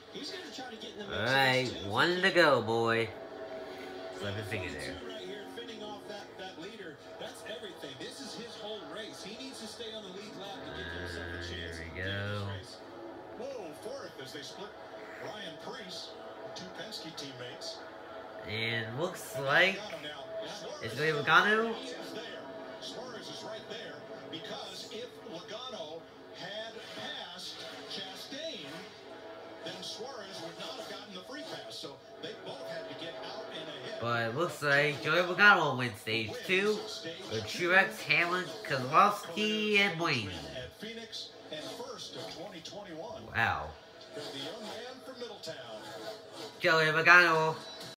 Alright, one to go, boy. 11 figure there. There we go. And looks like it's going to be logano. Suarez is right there because if Logano had passed Chastain, then Suarez would not have gotten the free pass. So they both had to get out and ahead. But it looks like Joey Logano will win stage 2 with Truex, Hamlin, Kozlowski, and Blaney. Wow. Joey Logano